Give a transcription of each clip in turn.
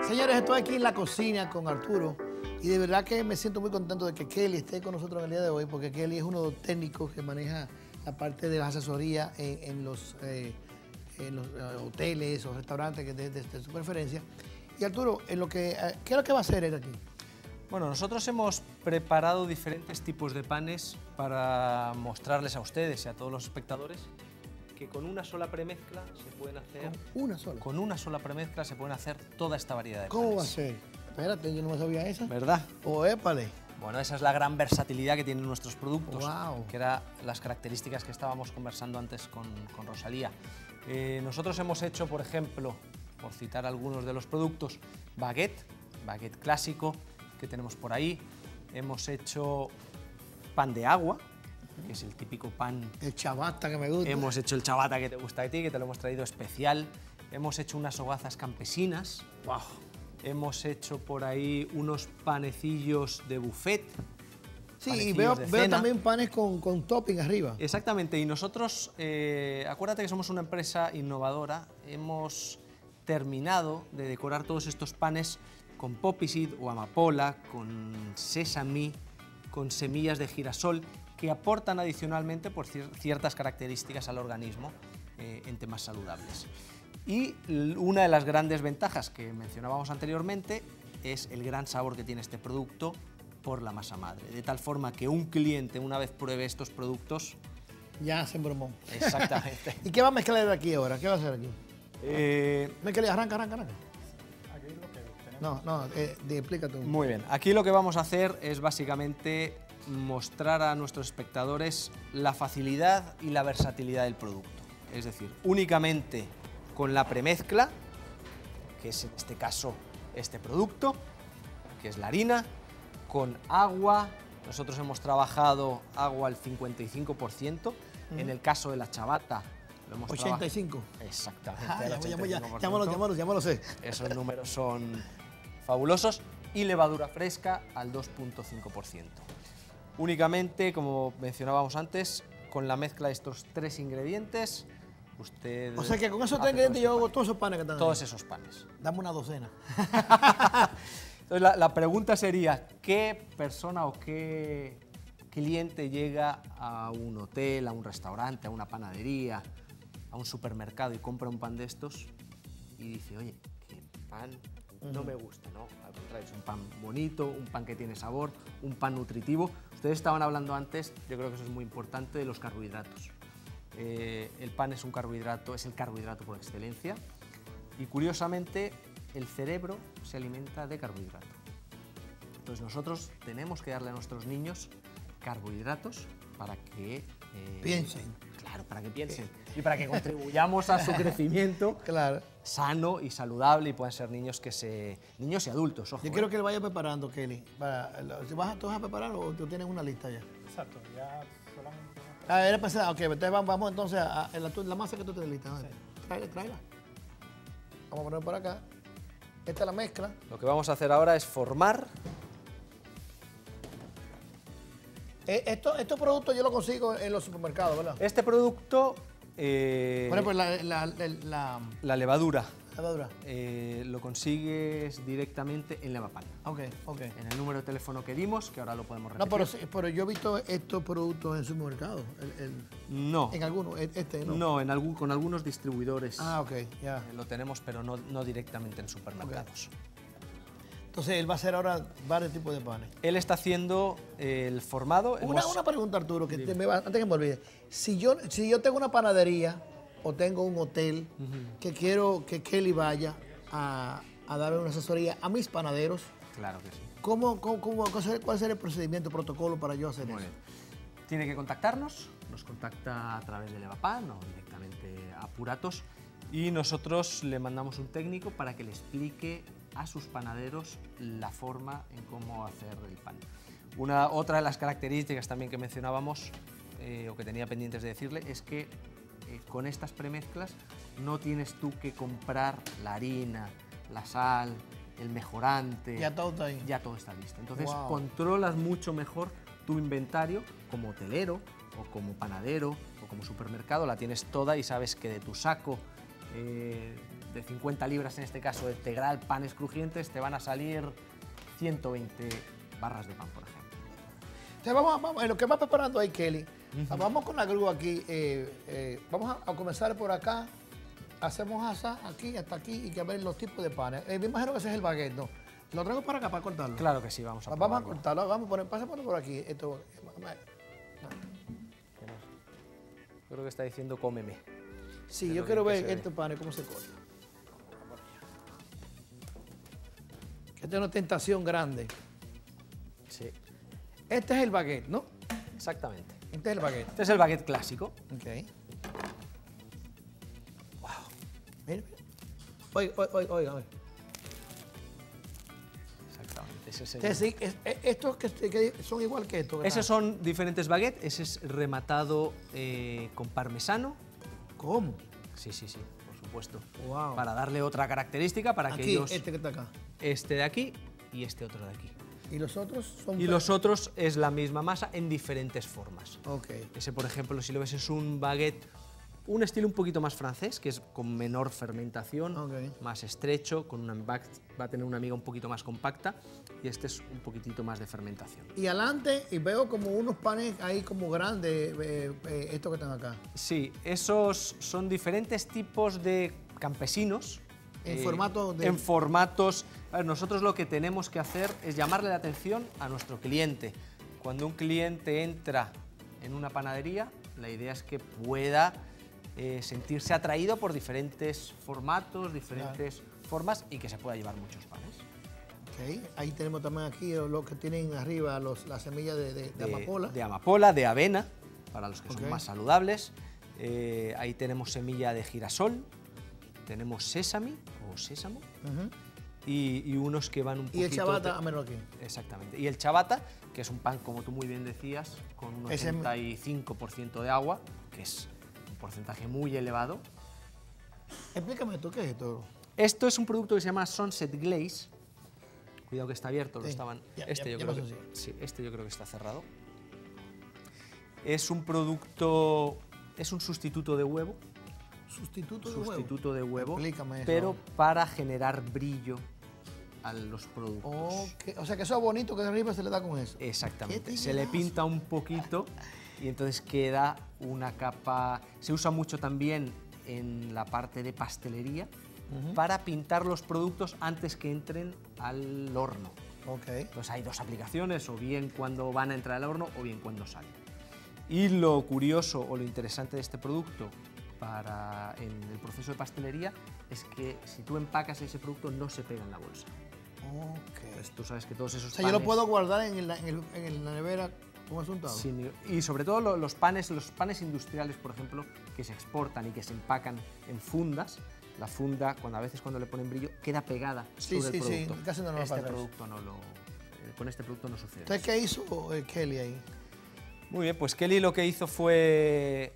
Señores, estoy aquí en la cocina con Arturo y de verdad que me siento muy contento de que Kelly esté con nosotros en el día de hoy, porque Kelly es uno de los técnicos que maneja la parte de la asesoría en los hoteles o restaurantes que de su preferencia. Y Arturo, ¿qué es lo que va a hacer él aquí? Bueno, nosotros hemos preparado diferentes tipos de panes para mostrarles a ustedes y a todos los espectadores que con una sola premezcla se pueden hacer... ¿Con una sola? Con una sola premezcla se pueden hacer toda esta variedad de panes. ¿Cómo va a ser? Espérate, yo no me sabía esa. ¿Verdad? O épale. Bueno, esa es la gran versatilidad que tienen nuestros productos, Wow. que eran las características que estábamos conversando antes con Rosalía. Nosotros hemos hecho, por ejemplo, por citar algunos de los productos, baguette clásico que tenemos por ahí. Hemos hecho pan de agua, que es el típico pan. El ciabatta que me gusta. Hemos hecho el ciabatta que te gusta a ti, que te lo hemos traído especial. Hemos hecho unas hogazas campesinas. Wow. Hemos hecho por ahí unos panecillos de buffet. Sí, y veo también panes con topping arriba. Exactamente, y nosotros, acuérdate que somos una empresa innovadora, hemos terminado de decorar todos estos panes con poppy seed o amapola, con sesame, con semillas de girasol, que aportan adicionalmente por ciertas características al organismo en temas saludables. Y una de las grandes ventajas que mencionábamos anteriormente es el gran sabor que tiene este producto por la masa madre, de tal forma que un cliente, una vez pruebe estos productos... Ya se embromó. Exactamente. ¿Y qué va a mezclar aquí ahora? ¿Qué va a hacer aquí? Mezcla, arranca. Aquí lo que tenemos. No, explica tú. Muy bien, aquí lo que vamos a hacer es básicamente mostrar a nuestros espectadores la facilidad y la versatilidad del producto. Es decir, únicamente con la premezcla, que es en este caso este producto, que es la harina, con agua. Nosotros hemos trabajado agua al 55%, en el caso de la ciabatta lo hemos 85. Exactamente. Ya me lo sé. Esos números son fabulosos. Y levadura fresca al 2,5%. Únicamente, como mencionábamos antes, con la mezcla de estos tres ingredientes, usted... O sea que con esos tres ingredientes yo hago todos esos panes que están todos ahí. esos panes. Dame una docena. Entonces la pregunta sería, ¿qué persona o qué cliente llega a un hotel, a un restaurante, a una panadería, a un supermercado y compra un pan de estos y dice, oye, qué pan no me gusta, ¿no? Al contrario, es un pan bonito, un pan que tiene sabor, un pan nutritivo. Ustedes estaban hablando antes, yo creo que eso es muy importante, de los carbohidratos. El pan es un carbohidrato, es el carbohidrato por excelencia y curiosamente el cerebro se alimenta de carbohidrato. Entonces nosotros tenemos que darle a nuestros niños carbohidratos para que... Piensen. Claro, para que piensen y para que contribuyamos a su crecimiento Claro. sano y saludable y puedan ser niños niños y adultos, ojo. Yo quiero que lo vaya preparando, Kelly. ¿Tú vas a preparar o tú tienes una lista ya? Exacto, ya solamente... Era pasada. Ok, entonces vamos entonces a la masa que tú tienes lista. Sí. Tráela. Vamos a poner por acá. Esta es la mezcla. Lo que vamos a hacer ahora es formar. Estos productos yo los consigo en los supermercados, ¿verdad? Este producto, Por ejemplo, la la levadura, levadura. lo consigues directamente en Lavapan. Ok. En el número de teléfono que dimos, que ahora lo podemos No, repetir. pero yo he visto estos productos en supermercados. No. En algunos, ¿no? No, con algunos distribuidores Ok, ya. lo tenemos, pero no directamente en supermercados. Entonces él va a hacer ahora varios tipos de panes. Él está haciendo el formado. Una pregunta, Arturo, antes que me olvide. Si yo tengo una panadería o tengo un hotel que quiero que Kelly vaya a darle una asesoría a mis panaderos, Claro que sí. ¿cuál sería el procedimiento, protocolo para yo hacer Muy eso? bien. Tiene que contactarnos, nos contacta a través de Levapan o directamente a Puratos y nosotros le mandamos un técnico para que le explique a sus panaderos la forma en cómo hacer el pan. Otra de las características también que mencionábamos o que tenía pendientes de decirle es que con estas premezclas no tienes tú que comprar la harina, la sal, el mejorante. Ya todo está ahí. Ya todo está listo. Entonces Wow. controlas mucho mejor tu inventario como hotelero o como panadero o como supermercado. La tienes toda y sabes que de tu saco de 50 libras en este caso de integral, panes crujientes, te van a salir 120 barras de pan, por ejemplo. Entonces vamos, en lo que va preparando ahí, Kelly, vamos con la grúa aquí. Vamos a comenzar por acá. Hacemos asa aquí hasta aquí y que ver los tipos de panes. Me imagino que ese es el baguette, ¿no? Lo traigo para acá para cortarlo. Claro que sí, vamos a Vamos a cortarlo, vamos a poner, pásamelo por aquí. Esto, creo que está diciendo cómeme. sí, Es yo lo quiero bien que ver se ve. estos panes cómo se cortan. Esta es una tentación grande. Sí, Este es el baguette, ¿no? exactamente. Este es el baguette. Este es el baguette clásico. Ok. Wow. Mira, mira. Oiga. Exactamente. Ese es el- Entonces, sí, estos que son igual que estos. ¿verdad? Esos son diferentes baguettes. Ese es rematado con parmesano. ¿Cómo? Sí, por supuesto. Wow. Para darle otra característica para que Aquí, ellos... este que está acá. Este de aquí y este otro de aquí. Y los otros son... Y los otros es la misma masa en diferentes formas. Ok. Ese, por ejemplo, si lo ves, es un baguette, un estilo un poquito más francés, que es con menor fermentación, Ok. más estrecho, con va a tener una miga un poquito más compacta, y este es un poquitito más de fermentación. Y adelante, y veo como unos panes ahí como grandes, estos que están acá. Sí, esos son diferentes tipos de campesinos. En formato de... En formatos... A ver, nosotros lo que tenemos que hacer es llamarle la atención a nuestro cliente. Cuando un cliente entra en una panadería, la idea es que pueda sentirse atraído por diferentes formatos, diferentes formas y que se pueda llevar muchos panes. Ok. Ahí tenemos también aquí lo que tienen arriba, las semillas de amapola. De amapola, de avena, para los que Ok. son más saludables. Ahí tenemos semilla de girasol, tenemos sésamo o sésamo. Ujú. Y unos que van un poquito... Y el chabata, míralo aquí. Exactamente. Y el chabata, que es un pan, como tú muy bien decías, con un Ese- 85% de agua, que es un porcentaje muy elevado. Explícame tú, ¿qué es esto? Esto es un producto que se llama Sunset Glaze. Cuidado que está abierto, lo Sí. estaban... Ya yo creo pasó, que, sí. sí, este yo creo que está cerrado. Es un producto... Es un sustituto de huevo. Sustituto de huevo. Sustituto de huevo, Explícame eso. pero para generar brillo a los productos. Ok. O sea que eso bonito que de arriba se le da con eso. Exactamente. Qué Se le tiguerazo. pinta un poquito y entonces queda una capa... Se usa mucho también en la parte de pastelería para pintar los productos antes que entren al horno. Ok. Entonces hay dos aplicaciones, o bien cuando van a entrar al horno o bien cuando salen. Y lo curioso o lo interesante de este producto en el proceso de pastelería es que si tú empacas ese producto no se pega en la bolsa. Ok. Pues tú sabes que todos esos O sea, yo lo panes- puedo guardar en la nevera como es untado. Y sobre todo los panes industriales, por ejemplo, que se exportan y que se empacan en fundas, la funda, a veces cuando le ponen brillo, queda pegada Sí, sobre el sí, sí, producto. casi no nos Este pasa eso. producto no lo, con este producto no sucede. Entonces, ¿qué hizo Kelly ahí? Muy bien, pues Kelly lo que hizo fue...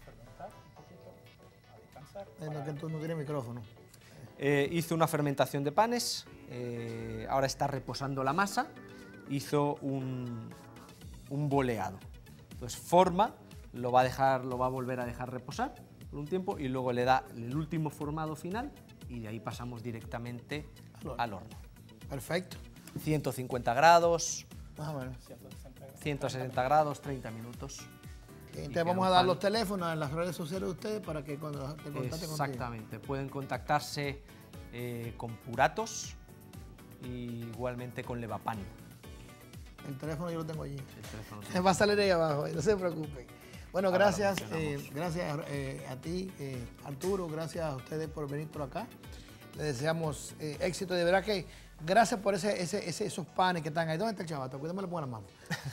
No, que tú no tienes micrófono. hizo una fermentación de panes, ahora está reposando la masa, hizo un boleado. Entonces forma, lo va a volver a dejar reposar por un tiempo y luego le da el último formado final y de ahí pasamos directamente al horno. Perfecto. 150 grados, Más o menos. 160 grados, 30 minutos. Entonces queda vamos un a dar pan. los teléfonos en las redes sociales de ustedes para que cuando te contacten contigo. Exactamente, pueden contactarse con Puratos y igualmente con Levapan. El teléfono yo lo tengo allí. El teléfono. Va a salir ahí abajo, no se preocupen. Bueno, Ahora lo gracias, mencionamos. gracias a ti, Arturo, gracias a ustedes por venir por acá. Les deseamos éxito. De verdad que gracias por esos panes que están ahí. ¿Dónde está el chavato? Cuídame, le pongo la mano.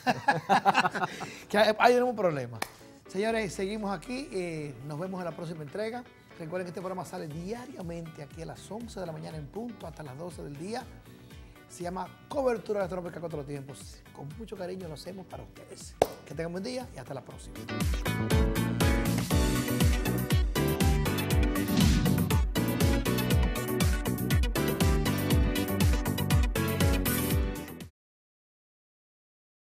Que ahí tenemos un problema. Señores, seguimos aquí. Nos vemos en la próxima entrega. Recuerden que este programa sale diariamente aquí a las 11 de la mañana en punto hasta las 12 del día. Se llama Cobertura Gastronómica Contra los Tiempos. Con mucho cariño lo hacemos para ustedes. Que tengan buen día y hasta la próxima.